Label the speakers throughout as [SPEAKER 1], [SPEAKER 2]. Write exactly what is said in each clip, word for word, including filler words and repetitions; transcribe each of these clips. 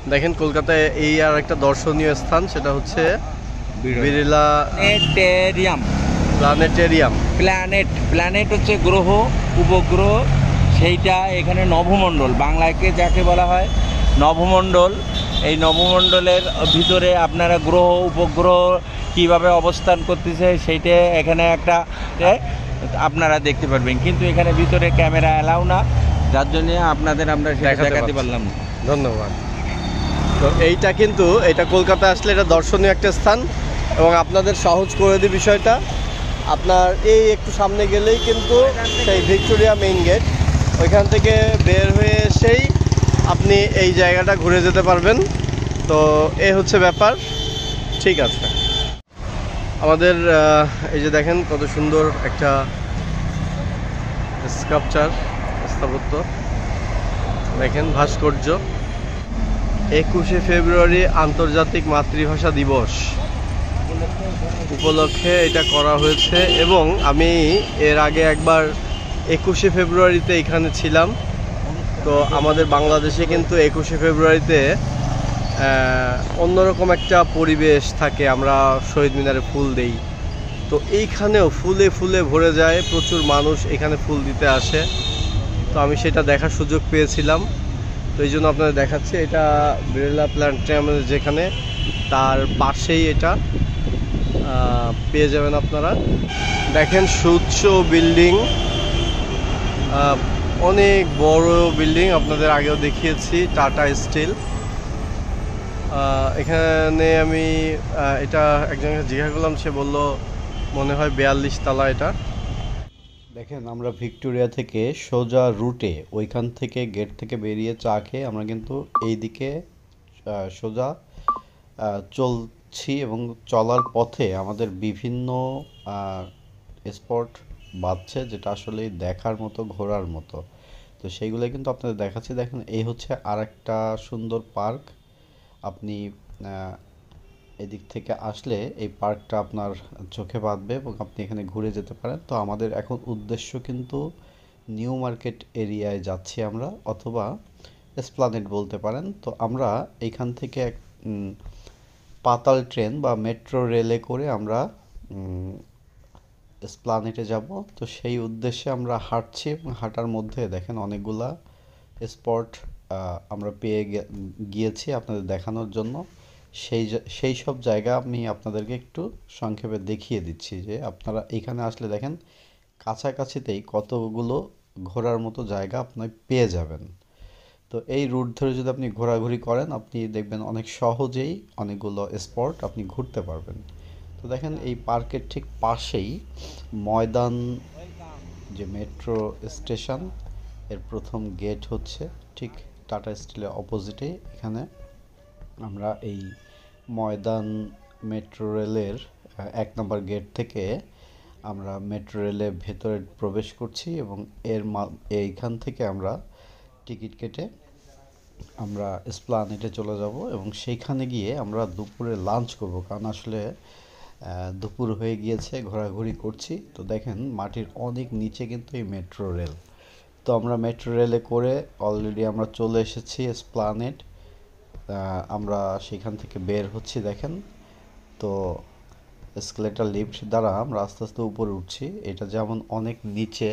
[SPEAKER 1] দেখেন কলকাতায় এই আর একটা দর্শনীয় স্থান, সেটা হচ্ছে Birla
[SPEAKER 2] Planetarium.
[SPEAKER 1] Planetarium
[SPEAKER 2] planet planet হচ্ছে গ্রহ, উপগ্রহ, সেইটা এখানে নভমণ্ডল, বাংলাকে যাকে বলা হয় নভমণ্ডল। এই নভমণ্ডলের ভিতরে আপনারা গ্রহ উপগ্রহ কীভাবে অবস্থান করতেছে সেইটা এখানে একটা আপনারা দেখতে পারবেন, কিন্তু এখানে ভিতরে ক্যামেরা অ্যালাউ না, যার জন্য আপনাদের আমরা সেটা দেখাতে পারলাম না।
[SPEAKER 1] ধন্যবাদ। তো এইটা কিন্তু এটা কলকাতায় আসলে এটা দর্শনীয় একটা স্থান, এবং আপনাদের সহজ করে দিই বিষয়টা। আপনার এই একটু সামনে গেলেই কিন্তু সেই ভিক্টোরিয়া মেইন গেট, ওইখান থেকে বের হয়ে এসেই আপনি এই জায়গাটা ঘুরে যেতে পারবেন। তো এ হচ্ছে ব্যাপার। ঠিক আছে, আমাদের এই যে দেখেন কত সুন্দর একটা স্কাল্পচার, স্থাপত্য দেখেন, ভাস্কর্য। একুশে ফেব্রুয়ারি আন্তর্জাতিক মাতৃভাষা দিবস উপলক্ষে এটা করা হয়েছে, এবং আমি এর আগে একবার একুশে ফেব্রুয়ারিতে এখানে ছিলাম। তো আমাদের বাংলাদেশে কিন্তু একুশে ফেব্রুয়ারিতে অন্যরকম একটা পরিবেশ থাকে, আমরা শহীদ মিনারে ফুল দেই। তো এইখানেও ফুলে ফুলে ভরে যায়, প্রচুর মানুষ এখানে ফুল দিতে আসে। তো আমি সেটা দেখার সুযোগ পেয়েছিলাম, তো এই জন্য আপনাদের দেখাচ্ছি। এটা বিড়লা প্ল্যানেটেরিয়াম যেখানে, তার পাশেই এটা পেয়ে যাবেন আপনারা। দেখেন সুউচ্চ বিল্ডিং, অনেক বড় বিল্ডিং, আপনাদের আগেও দেখিয়েছি, টাটা স্টিল। এখানে আমি এটা একজনকে জিজ্ঞাসা করলাম, সে বলল মনে হয় বিয়াল্লিশ তলা এটা। দেখেন আমরা ভিক্টোরিয়া থেকে সোজা রুটে ওইখান থেকে গেট থেকে বেরিয়ে চা খেয়ে আমরা কিন্তু এই দিকে সোজা চলছি, এবং চলার পথে আমাদের বিভিন্ন স্পট বাজছে, যেটা আসলে দেখার মতো, ঘোরার মতো। তো সেইগুলো কিন্তু আপনাদের দেখাচ্ছি। দেখেন এই হচ্ছে আর একটা সুন্দর পার্ক। আপনি এদিক থেকে আসলে এই পার্কটা আপনার চোখে বাঁধবে, এবং আপনি এখানে ঘুরে যেতে পারেন। তো আমাদের এখন উদ্দেশ্য কিন্তু নিউ মার্কেট এরিয়ায় যাচ্ছি আমরা, অথবা এসপ্লানেড বলতে পারেন। তো আমরা এইখান থেকে এক পাতাল ট্রেন বা মেট্রো রেলে করে আমরা এসপ্লানেডে যাব। তো সেই উদ্দেশ্যে আমরা হাঁটছি, এবং হাঁটার মধ্যে দেখেন অনেকগুলা স্পট আমরা পেয়ে গিয়েছি আপনাদের দেখানোর জন্য। সেই সেই সব জায়গা আমি আপনাদেরকে একটু সংক্ষেপে দেখিয়ে দিচ্ছি, যে আপনারা এখানে আসলে দেখেন কাছাকাছিতেই কতগুলো ঘোরার মতো জায়গা আপনি পেয়ে যাবেন। তো এই রুট ধরে যদি আপনি ঘোরাঘুরি করেন, আপনি দেখবেন অনেক সহজেই অনেকগুলো স্পট আপনি ঘুরতে পারবেন। তো দেখেন এই পার্কের ঠিক পাশেই ময়দান, যে মেট্রো স্টেশন, এর প্রথম গেট হচ্ছে ঠিক টাটা স্টিলের অপোজিটে। এখানে আমরা এই ময়দান মেট্রো রেলের এক নম্বর গেট থেকে আমরা মেট্রো রেলের ভেতরে প্রবেশ করছি, এবং এর এইখান থেকে আমরা টিকিট কেটে আমরা এসপ্লানেডে চলে যাব, এবং সেইখানে গিয়ে আমরা দুপুরে লাঞ্চ করব, কারণ আসলে দুপুর হয়ে গিয়েছে, ঘোরাঘুরি করছি। তো দেখেন মাটির অনেক নিচে কিন্তু এই মেট্রো রেল। তো আমরা মেট্রো রেলে করে অলরেডি আমরা চলে এসেছি এসপ্লানেড। আমরা সেখান থেকে বের হচ্ছি দেখেন। তো এসকেলেটর লিফট দ্বারা আমরা আস্তে আস্তে উপরে উঠছি। এটা যেমন অনেক নিচে,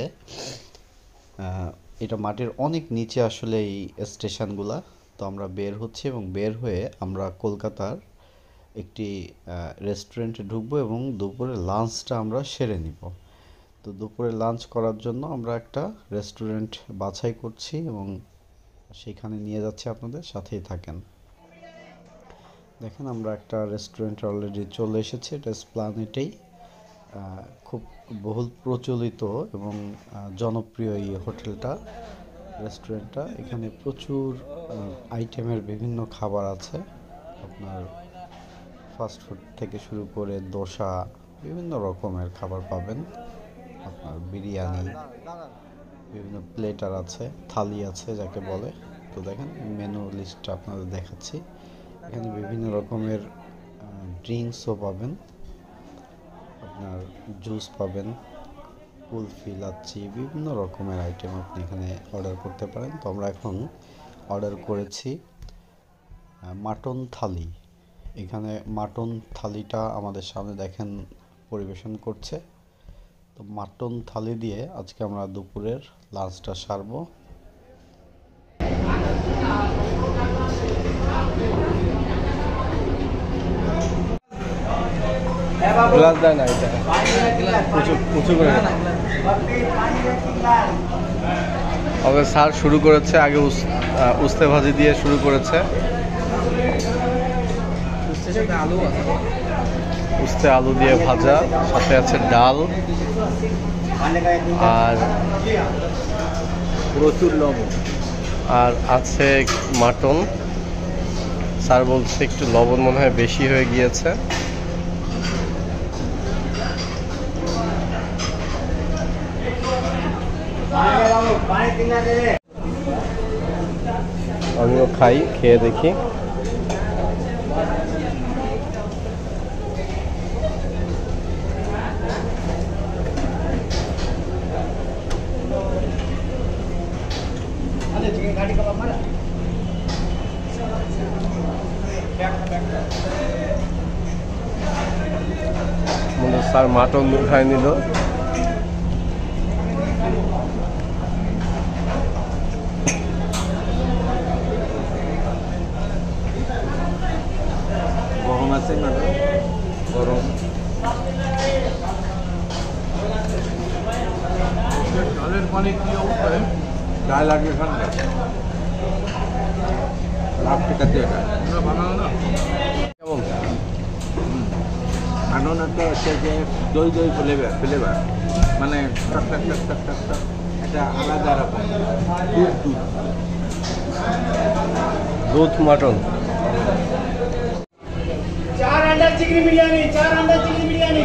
[SPEAKER 1] এটা মাটির অনেক নিচে আসলে এই স্টেশনগুলা। তো আমরা বের হচ্ছি, এবং বের হয়ে আমরা কলকাতার একটি রেস্টুরেন্টে ঢুকবো, এবং দুপুরে লাঞ্চটা আমরা সেরে নিব। তো দুপুরে লাঞ্চ করার জন্য আমরা একটা রেস্টুরেন্ট বাছাই করছি, এবং সেখানে নিয়ে যাচ্ছি, আপনাদের সাথেই থাকেন। দেখেন আমরা একটা রেস্টুরেন্ট অলরেডি চলে এসেছি, এটা এসপ্লানেডেই, খুব বহুল প্রচলিত এবং জনপ্রিয় এই হোটেলটা, রেস্টুরেন্টটা। এখানে প্রচুর আইটেমের বিভিন্ন খাবার আছে, আপনার ফাস্ট ফুড থেকে শুরু করে দোসা, বিভিন্ন রকমের খাবার পাবেন, আপনার বিরিয়ানি, বিভিন্ন প্লেটার আছে, থালি আছে যাকে বলে। তো দেখেন মেনু লিস্টটা আপনাদের দেখাচ্ছি। এখানে বিভিন্ন রকমের ড্রিঙ্কসও পাবেন, আপনার জুস পাবেন, কুলফি, লাচ্ছি, বিভিন্ন রকমের আইটেম আপনি এখানে অর্ডার করতে পারেন। তো আমরা এখন অর্ডার করেছি মাটন থালি। এখানে মাটন থালিটা আমাদের সামনে দেখেন পরিবেশন করছে। তো মাটন থালি দিয়ে আজকে আমরা দুপুরের লাঞ্চটা সারবো।
[SPEAKER 3] গ্লাস দেয় না, এটা উঁচু উঁচু করে তবে স্যার শুরু করেছে আগে উস- আহ, উস্তে ভাজি দিয়ে শুরু করেছে। উস্তে আলু দিয়ে ভাজা, সাথে আছে ডাল আর
[SPEAKER 2] প্রচুর লবণ।
[SPEAKER 3] আর আছে মাটন। স্যার বলছে একটু লবণ মনে হয় বেশি হয়ে গিয়েছে। আমিও খাই, খেয়ে দেখি। মনে হয় স্যার মাটন উঠায় নিল।
[SPEAKER 2] গরম আছে না? গরম।
[SPEAKER 4] ডালের পানি কি অবস্থায়?
[SPEAKER 2] ডাল লাগে ঠান্ডা। লাভ টেকাতে এটা
[SPEAKER 4] আমরা বানানো না।
[SPEAKER 3] কেমন?
[SPEAKER 2] আনন্দটা হচ্ছে যে দই দই ফ্লেভার ফ্লেভার মানে টক টক টক টক টক টক, এটা আলাদা রকম দুধ দুধ।
[SPEAKER 3] দুধ মাটন।
[SPEAKER 5] चार अंडा चिकन बिरयानी चार अंडा चिकन बिरयानी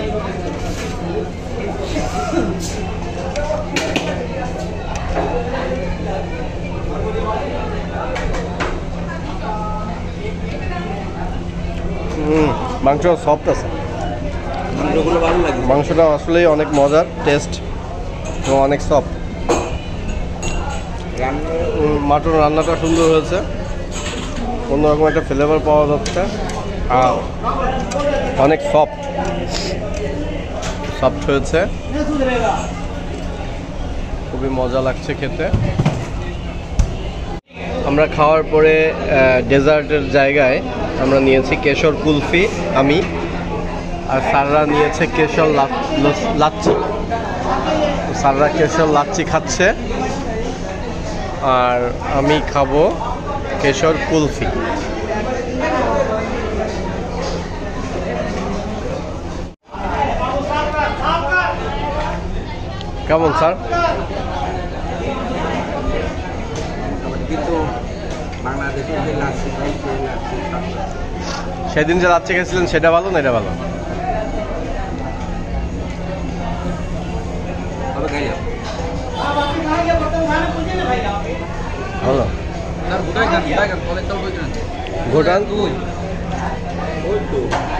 [SPEAKER 3] হুম, মাংস সফট আছে।
[SPEAKER 2] মাংসগুলো ভালো লাগে।
[SPEAKER 3] মাংসটা আসলেই অনেক মজার, টেস্ট এবং অনেক সফট।
[SPEAKER 2] রান্না
[SPEAKER 3] মাটন রান্নাটা সুন্দর হয়েছে, অন্যরকম একটা ফ্লেভার পাওয়া যাচ্ছে। আর অনেক সফট সফট হয়েছে, খুবই মজা লাগছে খেতে। আমরা খাওয়ার পরে ডেজার্টের জায়গায় আমরা নিয়েছি কেশর কুলফি, আমি আর স্যাররা নিয়েছে কেশর লা- লস- লাচ্ছি। তো স্যাররা কেশর লাচ্ছি খাচ্ছে আর আমি খাবো কেশর কুলফি। কেমন স্যার?
[SPEAKER 2] কিন্তু বাংলাদেশের যে লাচ্ছি খাই সেই লাচ্ছি খাচ্ছি।
[SPEAKER 3] সেদিন যে লাচ্ছি খেয়েছিলেন সেটা ভালো না এটা ভালো?
[SPEAKER 2] তবে খাইলাম
[SPEAKER 3] ভালো।
[SPEAKER 4] তার গোটাই গান গোটাই গান কলেজ তো বলছেন
[SPEAKER 3] ভুটান
[SPEAKER 4] দুই
[SPEAKER 2] ওই তো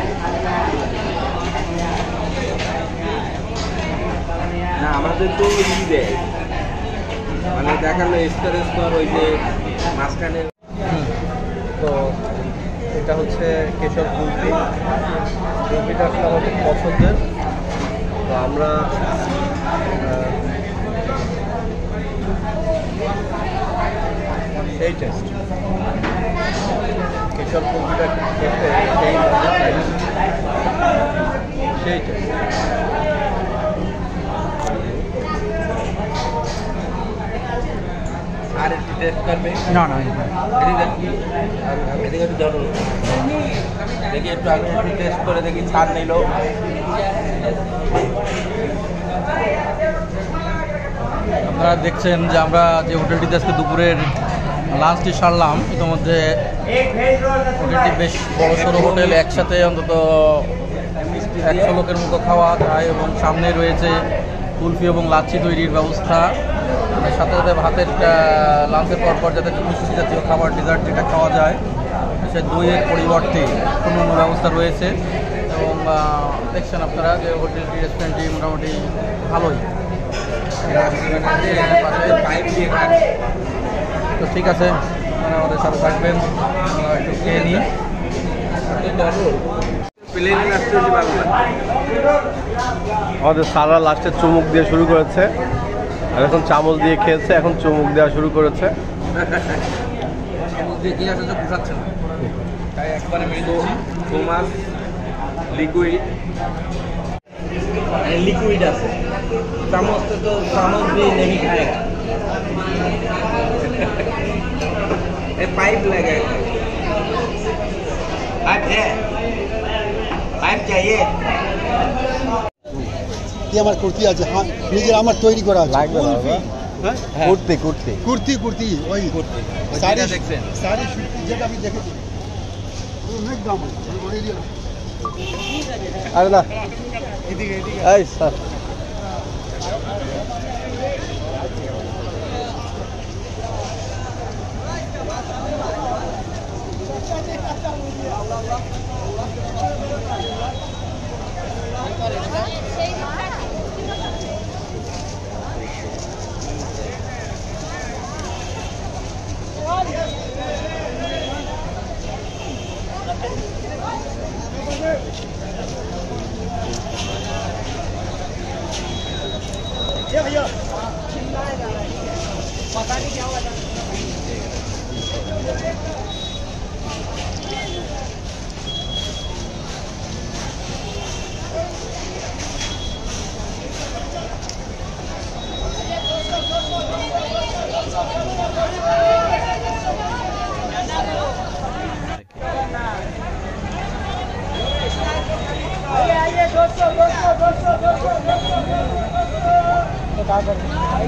[SPEAKER 2] না আমাদের তো ই দেয় মানে দেখালো স্তর স্তর ওই যে মাঝখানে।
[SPEAKER 3] তো এটা হচ্ছে কেশর কুলফি। কুলফিটা আসলে আমার খুব পছন্দের। তো আমরা আহ, সেই টেস্ট কেশর কুলফিটা খেতে সেই মজা, তাই না? সেই টেস্ট।
[SPEAKER 2] আর একটু টেস্ট করবে
[SPEAKER 4] না না
[SPEAKER 2] এদিকে একটু ধরো দেখি একটু আগে একটু টেস্ট করে দেখি ছাড় নিল।
[SPEAKER 4] আপনারা দেখছেন যে আমরা যে হোটেলটিতে আজকে দুপুরের লাঞ্চটি সারলাম। ইতিমধ্যে হোটেলটি বেশ বড় সড়ো হোটেল, একসাথে অন্তত একশো লোকের মতো খাওয়া যায় এবং সামনে রয়েছে কুলফি এবং লাচ্ছি তৈরির ব্যবস্থা। আর সাথে সাথে ভাতের লাঞ্চের পর পর যাতে একটু মিষ্টি জাতীয় খাবার ডেজার্ট যেটা খাওয়া যায় সে দইয়ের পরিবর্তে কোনো অন্য ব্যবস্থা রয়েছে। এবং আহ, দেখছেন আপনারা যে হোটেলটি রেস্টুরেন্টটি মোটামুটি ভালোই।
[SPEAKER 2] পাইপ দিয়ে খাচ্ছে।
[SPEAKER 4] তো ঠিক আছে, আপনারা আমাদের সাথে থাকবেন, আমরা একটু খেয়ে নিই। বিরিয়ানি।
[SPEAKER 3] আমাদের সারা লাস্টে চুমুক দিয়ে শুরু করেছে, আর এখন চামচ দিয়ে খেয়েছে, এখন চুমুক দেওয়া শুরু করেছে।
[SPEAKER 2] একবারে মৃদু মাছ লিকুইড লিকুইড আছে, চামচ তো চামচ দিয়ে নেই খায়, पाइप लगे पाइप है पाइप चाहिए
[SPEAKER 6] ये हमार कुर्ती আছে হ্যাঁ নিজের আমার তৈরি করা আছে
[SPEAKER 3] লাগবে না বাবা
[SPEAKER 6] হ্যাঁ
[SPEAKER 3] কুর্তি কুর্তি
[SPEAKER 6] কুর্তি কুর্তি ওই
[SPEAKER 2] কুর্তি
[SPEAKER 6] সারি
[SPEAKER 2] দেখছেন
[SPEAKER 6] সারি সুতি যেটা আমি দেখেছি অনেক দাম বলে দিও
[SPEAKER 3] আরে না এদিকে এদিকে এই স্যার
[SPEAKER 5] ये भैया पता नहीं क्या हुआ था आइए आइए दोस्तों दोस्तों दोस्तों दोस्तों तो क्या कर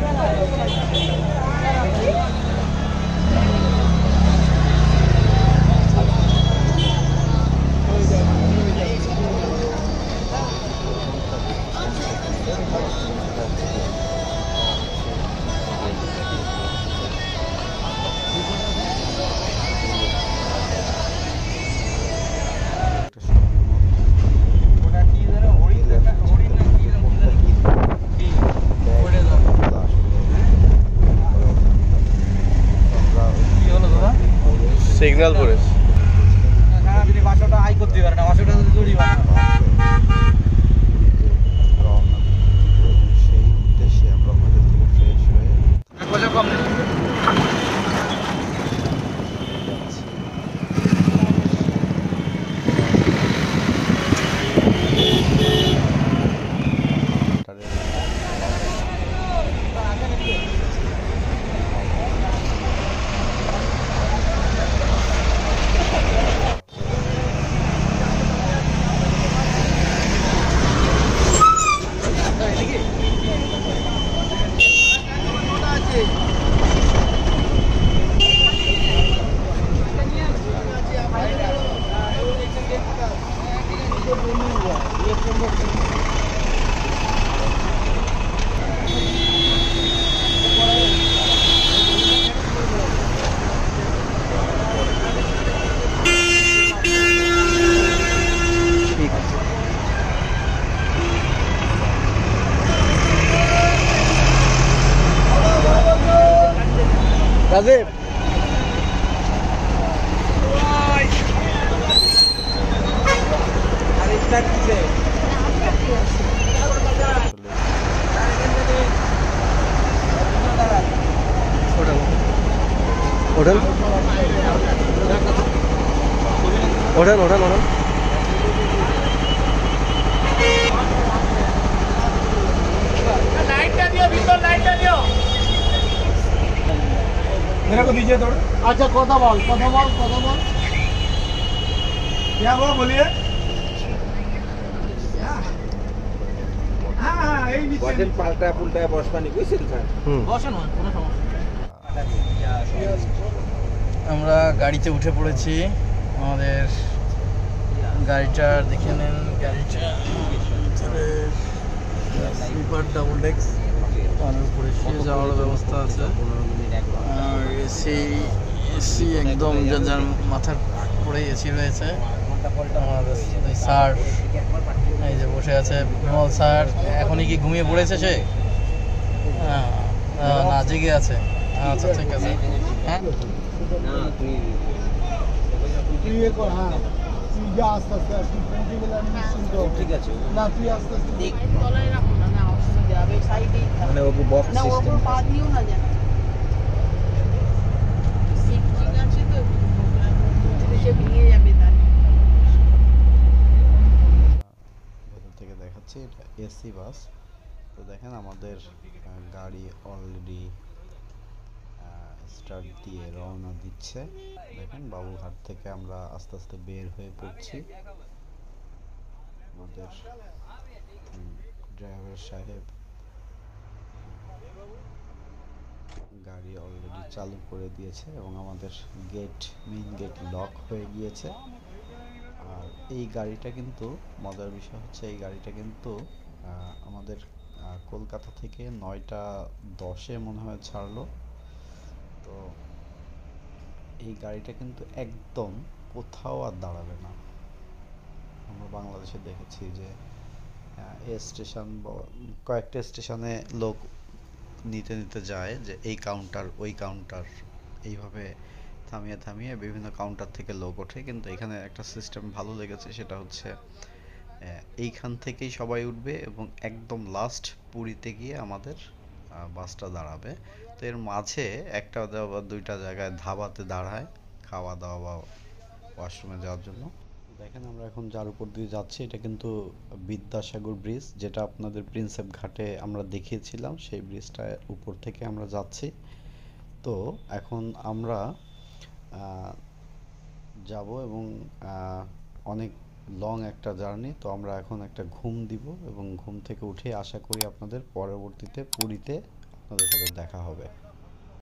[SPEAKER 3] সিগন্যাল পড়েছে
[SPEAKER 4] যদি বাসাটা হাই করতে পারে না, বাসাটা যদি জড়ি বানা
[SPEAKER 1] সেই উদ্দেশ্যে আমরা হোটেল থেকে ফ্রেশ হয়ে
[SPEAKER 4] এক বছর কম নেই।
[SPEAKER 3] রাজীব ওঠেন ওঠেন ওঠেন ওঠেন
[SPEAKER 5] लाइट दियो भीतर लाइट दियो मेरे को दीजिए थोड़ा अच्छा कथा बोल कथा बोल कथा बोल क्या हुआ बोलिए हाँ हाँ यही नीचे
[SPEAKER 2] বসেন পাল্টা পুল্টায় বসবানি বুঝছেন স্যার
[SPEAKER 4] বসেন কোনো সমস্যা। আমরা গাড়িতে উঠে পড়েছি, আমাদের গাড়িটা দেখে নেন, গাড়িটা স্লিপার ডাবল ডেক্স, তার উপরে শুয়ে যাওয়ার ব্যবস্থা আছে, আর এসি এসি একদম যার যার মাথার পরে এসি রয়েছে। আমাদের স্যার এই যে বসে আছে, বিমল স্যার এখনই কি ঘুমিয়ে পড়েছে সে? হ্যাঁ না, জেগে আছে। আচ্ছা ঠিক আছে। হ্যাঁ
[SPEAKER 6] তুই ইয়ে কর, হ্যাঁ তুই যা আস্তে আস্তে আর তুই পৌঁছে গেলে আমি নিশ্চিন্ত হবো।
[SPEAKER 2] ঠিক আছে
[SPEAKER 6] না তুই আস্তে আস্তে
[SPEAKER 2] দেখ
[SPEAKER 5] তলায় রাখো না, না অসুবিধা হবে, সাইডেই
[SPEAKER 2] মানে ওকে বক্স
[SPEAKER 5] না, ওর উপর পা দিও না যেন। সিট ঠিক আছে তো, সে ভেঙে যাবে তার।
[SPEAKER 1] ভেতর থেকে দেখাচ্ছি, এটা এসি বাস। তো দেখেন আমাদের আহ, গাড়ি অলরেডি স্টার্ট দিয়ে রওনা দিচ্ছে। দেখেন বাবুঘাট থেকে আমরা আস্তে আস্তে বের হয়ে পড়ছি। আমাদের ড্রাইভার সাহেব গাড়ি অলরেডি চালু করে দিয়েছে এবং আমাদের গেট মেইন গেট লক হয়ে গিয়েছে। আর এই গাড়িটা কিন্তু মজার বিষয় হচ্ছে এই গাড়িটা কিন্তু আহ, আমাদের আহ, কলকাতা থেকে নয়টা দশে মনে হয় ছাড়লো। তো এই গাড়িটা কিন্তু একদম কোথাও আর দাঁড়াবে না। আমরা বাংলাদেশে দেখেছি যে আহ, এই স্টেশন কয়েকটা স্টেশনে লোক নিতে নিতে যায় যে এই কাউন্টার ওই কাউন্টার এইভাবে থামিয়ে থামিয়ে বিভিন্ন কাউন্টার থেকে লোক ওঠে, কিন্তু এখানে একটা সিস্টেম ভালো লেগেছে, সেটা হচ্ছে আহ, এইখান থেকেই সবাই উঠবে এবং একদম লাস্ট পুরীতে গিয়ে আমাদের আহ, বাসটা দাঁড়াবে। তো এর মাঝে একটা বা দুইটা জায়গায় ধাবাতে দাঁড়ায় খাওয়া দাওয়া বা ওয়াশরুমে যাওয়ার জন্য। দেখেন আমরা এখন যার উপর দিয়ে যাচ্ছি এটা কিন্তু বিদ্যাসাগর ব্রিজ, যেটা আপনাদের প্রিন্সেপ ঘাটে আমরা দেখিয়েছিলাম, সেই ব্রিজটার উপর থেকে আমরা যাচ্ছি। তো এখন আমরা আহ, যাব এবং আহ, অনেক লং একটা জার্নি। তো আমরা এখন একটা ঘুম দিব এবং ঘুম থেকে উঠে আশা করি আপনাদের পরবর্তীতে পুরীতে আপনাদের সাথে দেখা হবে।